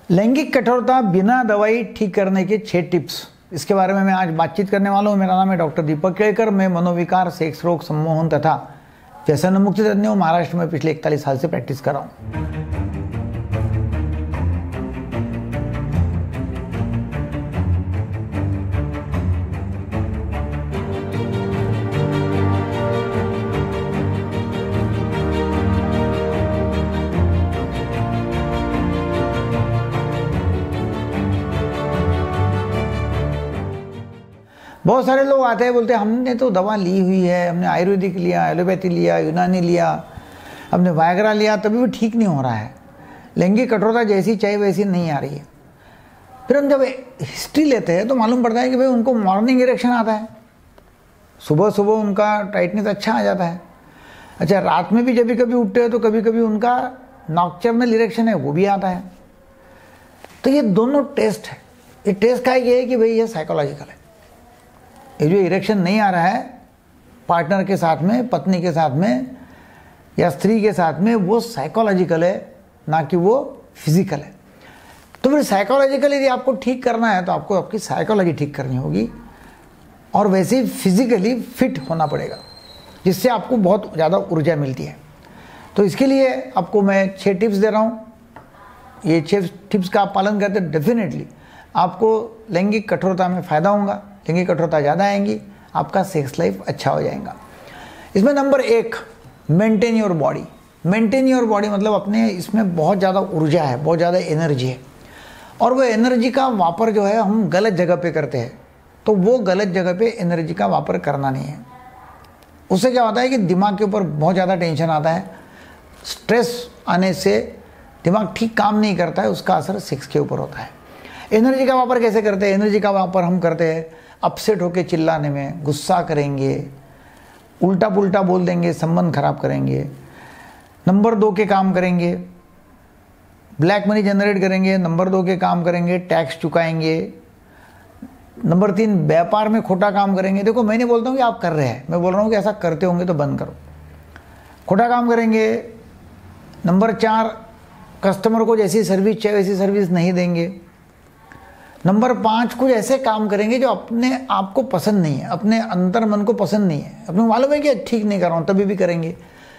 लैंगिक कठोरता बिना दवाई ठीक करने के 6 टिप्स, इसके बारे में मैं आज बातचीत करने वाला हूँ। मेरा नाम है डॉक्टर दीपक केड़कर। मैं मनोविकार, सेक्स रोग, सम्मोहन तथा व्यसन मुक्ति तज्ञ हूँ। महाराष्ट्र में पिछले 41 साल से प्रैक्टिस कर रहा हूँ। बहुत सारे लोग आते हैं, बोलते हैं हमने तो दवा ली हुई है, हमने आयुर्वेदिक लिया, एलोपैथी लिया, यूनानी लिया, हमने वायग्रा लिया, तभी भी ठीक नहीं हो रहा है। लैंगिक कठोरता जैसी चाहिए वैसी नहीं आ रही है। फिर हम जब हिस्ट्री लेते हैं तो मालूम पड़ता है कि भाई उनको मॉर्निंग इरेक्शन आता है, सुबह सुबह उनका टाइटनेस अच्छा आ जाता है। अच्छा, रात में भी जब कभी उठते हैं तो कभी कभी उनका नॉक्टर्नल इरेक्शन है वो भी आता है। तो ये दोनों टेस्ट है। ये टेस्ट का ये है कि भाई ये साइकोलॉजिकल है। ये जो इरेक्शन नहीं आ रहा है पार्टनर के साथ में, पत्नी के साथ में या स्त्री के साथ में, वो साइकोलॉजिकल है, ना कि वो फिजिकल है। तो फिर साइकोलॉजिकल यदि आपको ठीक करना है तो आपको आपकी साइकोलॉजी ठीक करनी होगी और वैसे ही फिजिकली फिट होना पड़ेगा, जिससे आपको बहुत ज़्यादा ऊर्जा मिलती है। तो इसके लिए आपको मैं 6 टिप्स दे रहा हूँ। ये 6 टिप्स का आप पालन करते डेफिनेटली आपको लैंगिक कठोरता में फ़ायदा होगा, लैंगिक कठोरता ज़्यादा आएंगी, आपका सेक्स लाइफ अच्छा हो जाएगा। इसमें number 1, maintain your body. Maintain your body मतलब अपने इसमें बहुत ज़्यादा ऊर्जा है, बहुत ज़्यादा एनर्जी है, और वो एनर्जी का वापर जो है हम गलत जगह पे करते हैं। तो वो गलत जगह पे एनर्जी का वापर करना नहीं है। उससे क्या होता है कि दिमाग के ऊपर बहुत ज़्यादा टेंशन आता है, स्ट्रेस आने से दिमाग ठीक काम नहीं करता है, उसका असर सेक्स के ऊपर होता है। एनर्जी का वापर कैसे करते हैं? एनर्जी का वापर हम करते हैं अपसेट होके चिल्लाने में, गुस्सा करेंगे, उल्टा पुल्टा बोल देंगे, संबंध खराब करेंगे, नंबर 2 के काम करेंगे, ब्लैक मनी जनरेट करेंगे, नंबर 2 के काम करेंगे, टैक्स चुकाएंगे, नंबर 3 व्यापार में खोटा काम करेंगे। देखो, मैं नहीं बोलता हूँ कि आप कर रहे हैं, मैं बोल रहा हूँ कि ऐसा करते होंगे तो बंद करो। खोटा काम करेंगे। नंबर 4 कस्टमर को जैसी सर्विस चाहिए वैसी सर्विस नहीं देंगे। नंबर 5 कुछ ऐसे काम करेंगे जो अपने आप को पसंद नहीं है, अपने अंतर मन को पसंद नहीं है, अपने मालूम है कि ठीक नहीं कर रहा हूँ तभी भी करेंगे।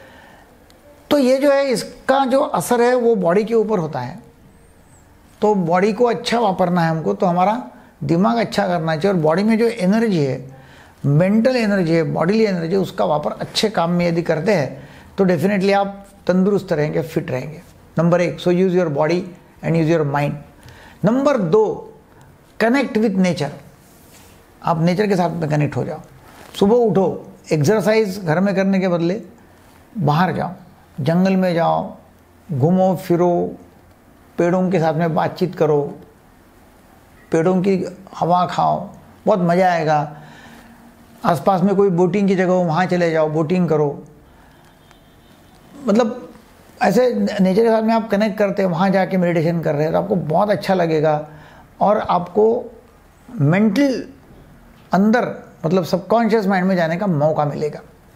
तो ये जो है इसका जो असर है वो बॉडी के ऊपर होता है। तो बॉडी को अच्छा वापरना है हमको, तो हमारा दिमाग अच्छा करना चाहिए, और बॉडी में जो एनर्जी है, मेंटल एनर्जी है, बॉडीली एनर्जी, उसका वापर अच्छे काम में यदि करते हैं तो डेफिनेटली आप तंदुरुस्त रहेंगे, फिट रहेंगे। Number 1, so use your body and use your mind. Number 2, connect with nature. आप नेचर के साथ में कनेक्ट हो जाओ। सुबह उठो, एक्सरसाइज घर में करने के बदले बाहर जाओ, जंगल में जाओ, घूमो फिरो, पेड़ों के साथ में बातचीत करो, पेड़ों की हवा खाओ, बहुत मज़ा आएगा। आसपास में कोई बोटिंग की जगह हो वहाँ चले जाओ, बोटिंग करो। मतलब ऐसे नेचर के साथ में आप कनेक्ट करते हैं, वहाँ जाके मेडिटेशन कर रहे हैं तो आपको बहुत अच्छा लगेगा, और आपको मेंटल अंदर मतलब सबकॉन्शियस माइंड में जाने का मौका मिलेगा।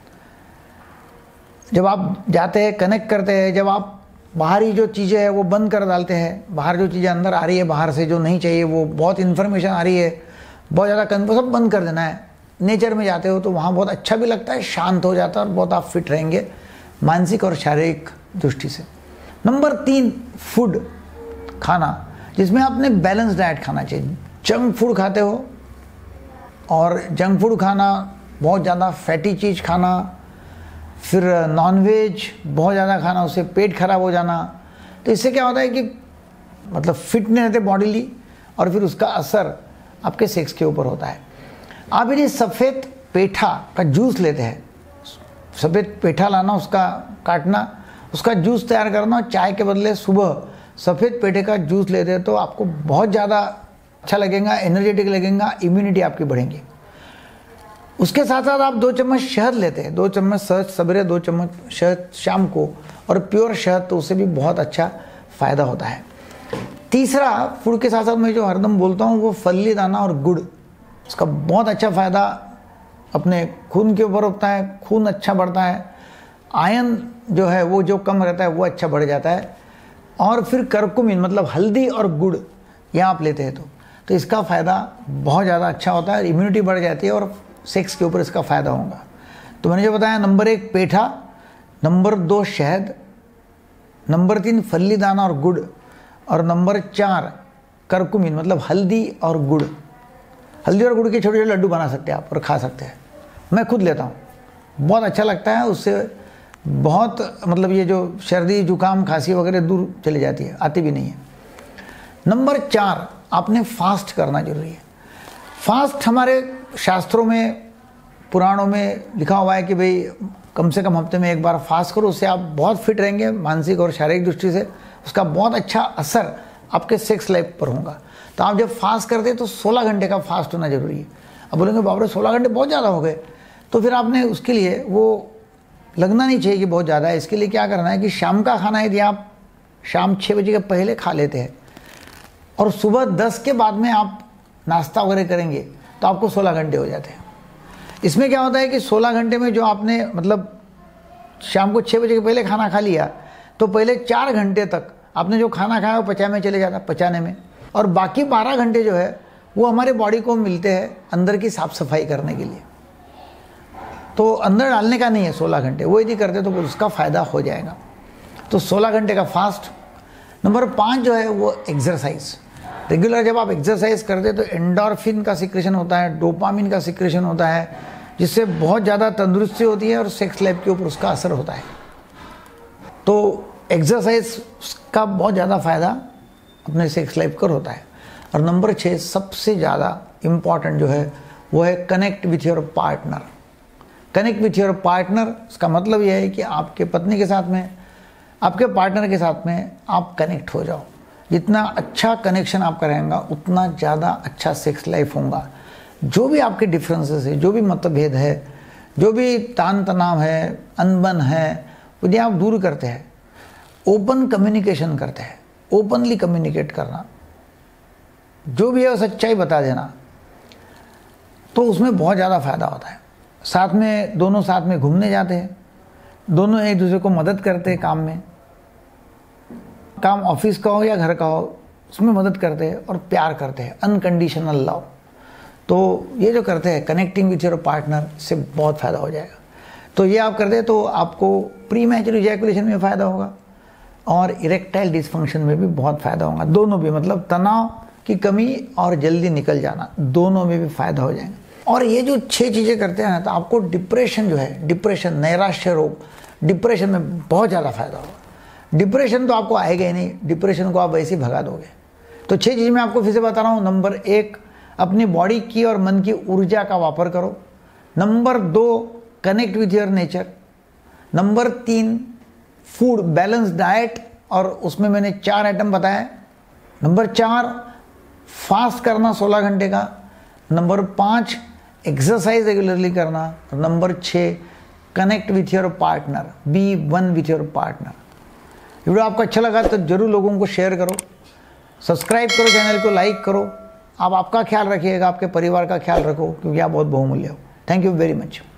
जब आप जाते हैं, कनेक्ट करते हैं, जब आप बाहरी जो चीज़ें हैं वो बंद कर डालते हैं, बाहर जो चीज़ें अंदर आ रही है बाहर से जो नहीं चाहिए, वो बहुत इन्फॉर्मेशन आ रही है, बहुत ज़्यादा सब बंद कर देना है। नेचर में जाते हो तो वहाँ बहुत अच्छा भी लगता है, शांत हो जाता है, और बहुत आप फिट रहेंगे मानसिक और शारीरिक दृष्टि से। नंबर 3, फूड, खाना, जिसमें आपने बैलेंस डाइट खाना चाहिए। जंक फूड खाते हो, और जंक फूड खाना, बहुत ज़्यादा फैटी चीज़ खाना, फिर नॉनवेज बहुत ज़्यादा खाना, उससे पेट खराब हो जाना, तो इससे क्या होता है कि मतलब फिट नहीं रहते बॉडीली, और फिर उसका असर आपके सेक्स के ऊपर होता है। आप यदि सफ़ेद पेठा का जूस लेते हैं, सफ़ेद पेठा लाना, उसका काटना, उसका जूस तैयार करना, चाय के बदले सुबह सफ़ेद पेठे का जूस लेते हैं तो आपको बहुत ज़्यादा अच्छा लगेगा, एनर्जेटिक लगेगा, इम्यूनिटी आपकी बढ़ेगी। उसके साथ साथ आप 2 चम्मच शहद लेते हैं, 2 चम्मच शहद सवेरे, 2 चम्मच शहद शाम को, और प्योर शहद, तो उससे भी बहुत अच्छा फ़ायदा होता है। तीसरा, फूड के साथ साथ मैं जो हरदम बोलता हूँ वो फली दाना और गुड़, उसका बहुत अच्छा फ़ायदा अपने खून के ऊपर होता है, खून अच्छा बढ़ता है, आयरन जो है वो जो कम रहता है वो अच्छा बढ़ जाता है। और फिर करकुमिन मतलब हल्दी और गुड़, यह आप लेते हैं तो इसका फ़ायदा बहुत ज़्यादा अच्छा होता है, इम्यूनिटी बढ़ जाती है और सेक्स के ऊपर इसका फ़ायदा होगा। तो मैंने जो बताया, नंबर 1 पेठा, नंबर 2 शहद, नंबर 3 फल्ली दाना और गुड़, और नंबर 4 करकुमिन मतलब हल्दी और गुड़। हल्दी और गुड़ के छोटे छोटे लड्डू बना सकते हैं आप और खा सकते हैं। मैं खुद लेता हूँ, बहुत अच्छा लगता है, उससे बहुत मतलब ये जो सर्दी जुकाम खांसी वगैरह दूर चली जाती है, आती भी नहीं है। नंबर 4, आपने फास्ट करना जरूरी है। फास्ट हमारे शास्त्रों में, पुराणों में लिखा हुआ है कि भाई कम से कम हफ्ते में 1 बार फास्ट करो, उससे आप बहुत फिट रहेंगे मानसिक और शारीरिक दृष्टि से। उसका बहुत अच्छा असर आपके सेक्स लाइफ पर होगा। तो आप जब फास्ट करते हैं तो 16 घंटे का फास्ट होना जरूरी है। अब बोलेंगे बाप रे 16 घंटे बहुत ज़्यादा हो गए, तो फिर आपने उसके लिए वो लगना नहीं चाहिए कि बहुत ज़्यादा है। इसके लिए क्या करना है कि शाम का खाना यदि आप शाम 6 बजे के पहले खा लेते हैं और सुबह 10 के बाद में आप नाश्ता वगैरह करेंगे तो आपको 16 घंटे हो जाते हैं। इसमें क्या होता है कि 16 घंटे में जो आपने मतलब शाम को 6 बजे के पहले खाना खा लिया, तो पहले 4 घंटे तक आपने जो खाना खाया वो पचाने में चले जाता, पचाने में, और बाकी 12 घंटे जो है वो हमारे बॉडी को मिलते हैं अंदर की साफ़ सफाई करने के लिए। तो अंदर डालने का नहीं है 16 घंटे, वो यदि करते तो उसका फ़ायदा हो जाएगा। तो 16 घंटे का फास्ट। नंबर 5 जो है वो एक्सरसाइज। रेगुलर जब आप एक्सरसाइज करते तो एंडोर्फिन का सिक्रेशन होता है, डोपामिन का सिक्रेशन होता है, जिससे बहुत ज़्यादा तंदुरुस्ती होती है और सेक्स लाइफ के ऊपर उसका असर होता है। तो एक्सरसाइज का बहुत ज़्यादा फ़ायदा अपने सेक्स लाइफ पर होता है। और नंबर 6 सबसे ज़्यादा इम्पॉर्टेंट जो है वो है connect with your partner. Connect with your partner, इसका मतलब यह है कि आपके पत्नी के साथ में, आपके पार्टनर के साथ में आप कनेक्ट हो जाओ। जितना अच्छा कनेक्शन आपका रहेगा उतना ज़्यादा अच्छा सेक्स लाइफ होगा। जो भी आपके डिफरेंसेस है, जो भी मतभेद है, जो भी तान तनाव है, अनबन है, यदि आप दूर करते हैं, ओपन कम्युनिकेशन करते हैं, ओपनली कम्युनिकेट करना, जो भी है वो सच्चाई बता देना, तो उसमें बहुत ज़्यादा फ़ायदा होता है। साथ में दोनों साथ में घूमने जाते हैं, दोनों एक दूसरे को मदद करते हैं काम में, काम ऑफिस का हो या घर का हो, उसमें मदद करते हैं और प्यार करते हैं, अनकंडीशनल लव। तो ये जो करते हैं कनेक्टिंग विथ योर पार्टनर, से बहुत फ़ायदा हो जाएगा। तो ये आप करते हैं तो आपको प्री मैच्योर इजैकुलेशन में फ़ायदा होगा और इरेक्टाइल डिसफंक्शन में भी बहुत फ़ायदा होगा। दोनों भी, मतलब तनाव की कमी और जल्दी निकल जाना, दोनों में भी फ़ायदा हो जाएगा। और ये जो 6 चीज़ें करते हैं ना, तो आपको डिप्रेशन जो है, डिप्रेशन, नैराश्य रोग, डिप्रेशन में बहुत ज़्यादा फ़ायदा होगा। डिप्रेशन तो आपको आएगा ही नहीं, डिप्रेशन को आप वैसे ही भगा दोगे। तो 6 चीज़ मैं आपको फिर से बता रहा हूँ। नंबर 1, अपनी बॉडी की और मन की ऊर्जा का वापर करो। Number 2, connect with your nature. Number 3, food, balance diet, और उसमें मैंने 4 आइटम बताए। नंबर 4, फास्ट करना 16 घंटे का। नंबर 5, एक्सरसाइज रेगुलरली करना। Number 6, connect with your partner, be one with your partner. Video आपको अच्छा लगा तो जरूर लोगों को शेयर करो, सब्सक्राइब करो, चैनल को लाइक करो। आप आपका ख्याल रखिएगा, आपके परिवार का ख्याल रखो, क्योंकि आप बहुत बहुमूल्य हो। Thank you very much.